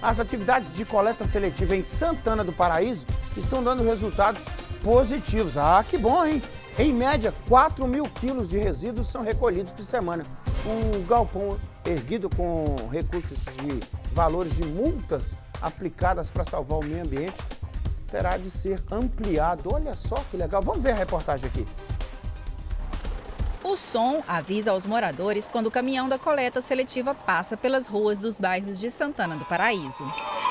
As atividades de coleta seletiva em Santana do Paraíso estão dando resultados positivos. Ah, que bom, hein? Em média, 4.000 quilos de resíduos são recolhidos por semana. O galpão, erguido com recursos de valores de multas aplicadas para salvar o meio ambiente, terá de ser ampliado. Olha só que legal. Vamos ver a reportagem aqui. O som avisa aos moradores quando o caminhão da coleta seletiva passa pelas ruas dos bairros de Santana do Paraíso.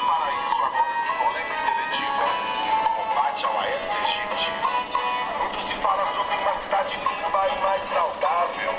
Muito se fala sobre uma cidade limpa e mais saudável.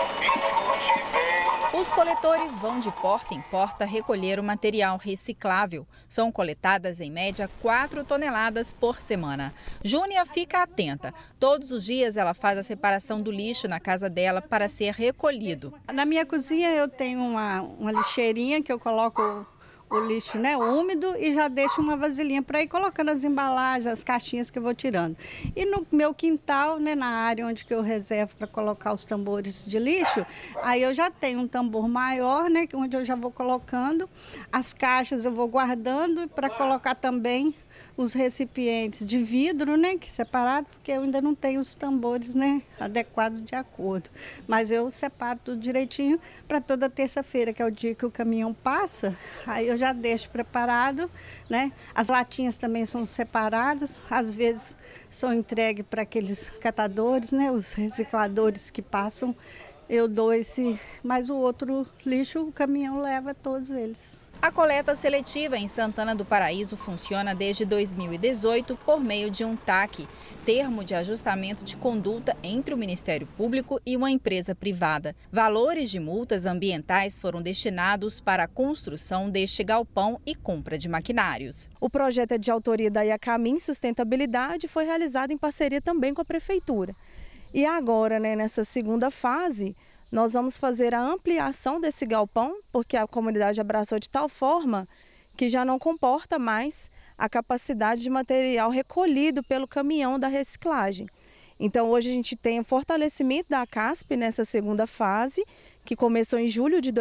Os coletores vão de porta em porta recolher o material reciclável. São coletadas, em média, 4 toneladas por semana. Júnia fica atenta. Todos os dias ela faz a separação do lixo na casa dela para ser recolhido. Na minha cozinha eu tenho uma lixeirinha que eu coloco o lixo, né, úmido, e já deixo uma vasilhinha para ir colocando as embalagens, as caixinhas que eu vou tirando. E no meu quintal, né, na área onde que eu reservo para colocar os tambores de lixo, aí eu já tenho um tambor maior, né, onde eu já vou colocando. As caixas eu vou guardando para colocar também os recipientes de vidro, né, que separado, porque eu ainda não tenho os tambores, né, adequados de acordo. Mas eu separo tudo direitinho para toda terça-feira, que é o dia que o caminhão passa, aí eu já deixo preparado, né. As latinhas também são separadas, às vezes são entregues para aqueles catadores, né, os recicladores que passam, eu dou esse, mas o outro lixo o caminhão leva todos eles. A coleta seletiva em Santana do Paraíso funciona desde 2018 por meio de um TAC, termo de ajustamento de conduta entre o Ministério Público e uma empresa privada. Valores de multas ambientais foram destinados para a construção deste galpão e compra de maquinários. O projeto é de autoria da Iacamin Sustentabilidade e foi realizado em parceria também com a Prefeitura. E agora, né, nessa segunda fase, nós vamos fazer a ampliação desse galpão, porque a comunidade abraçou de tal forma que já não comporta mais a capacidade de material recolhido pelo caminhão da reciclagem. Então hoje a gente tem o fortalecimento da CASP nessa segunda fase, que começou em julho de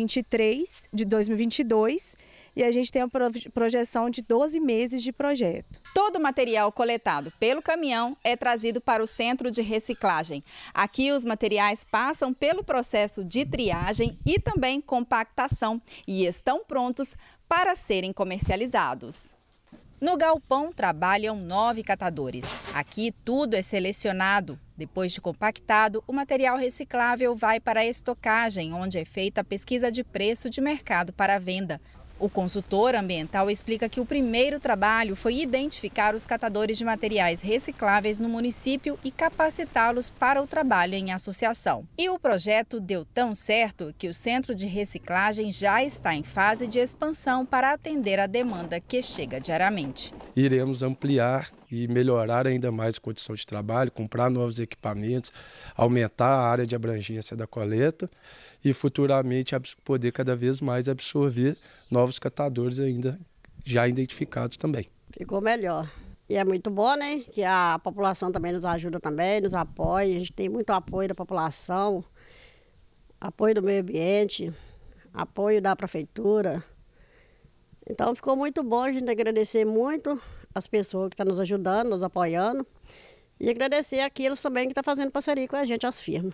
2022, e a gente tem a projeção de 12 meses de projeto. Todo o material coletado pelo caminhão é trazido para o centro de reciclagem. Aqui os materiais passam pelo processo de triagem e também compactação e estão prontos para serem comercializados. No galpão trabalham 9 catadores. Aqui tudo é selecionado. Depois de compactado, o material reciclável vai para a estocagem, onde é feita a pesquisa de preço de mercado para a venda. O consultor ambiental explica que o primeiro trabalho foi identificar os catadores de materiais recicláveis no município e capacitá-los para o trabalho em associação. E o projeto deu tão certo que o centro de reciclagem já está em fase de expansão para atender a demanda que chega diariamente. Iremos ampliar e melhorar ainda mais a condição de trabalho, comprar novos equipamentos, aumentar a área de abrangência da coleta e futuramente poder cada vez mais absorver novos catadores ainda já identificados também. Ficou melhor. E é muito bom, né? Que a população também nos ajuda também, nos apoia. A gente tem muito apoio da população, apoio do meio ambiente, apoio da prefeitura. Então ficou muito bom, a gente agradecer muito as pessoas que estão nos ajudando, nos apoiando. E agradecer aqueles também que estão fazendo parceria com a gente, as firmas.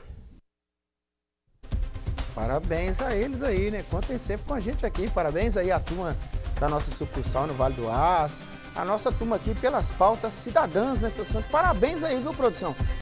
Parabéns a eles aí, né? Contem sempre com a gente aqui. Parabéns aí à turma da nossa sucursal no Vale do Aço. A nossa turma aqui pelas pautas cidadãs nessa assunto. Parabéns aí, viu, produção?